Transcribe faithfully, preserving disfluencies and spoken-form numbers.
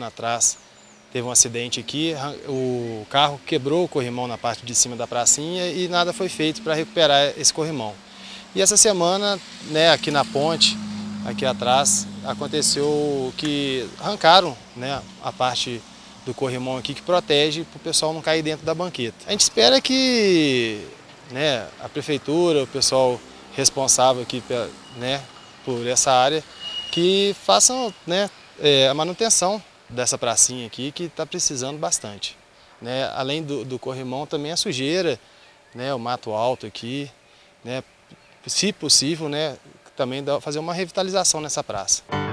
semana atrás teve um acidente aqui, o carro quebrou o corrimão na parte de cima da pracinha e nada foi feito para recuperar esse corrimão. E essa semana, né, aqui na ponte, aqui atrás, aconteceu que arrancaram, né, a parte do corrimão aqui que protege para o pessoal não cair dentro da banqueta. A gente espera que, né, a prefeitura, o pessoal responsável aqui, né, por essa área, que façam, né, é, a manutenção dessa pracinha aqui, que está precisando bastante. Né? Além do, do corrimão, também a sujeira, né, o mato alto aqui, né, se possível, né, também fazer uma revitalização nessa praça.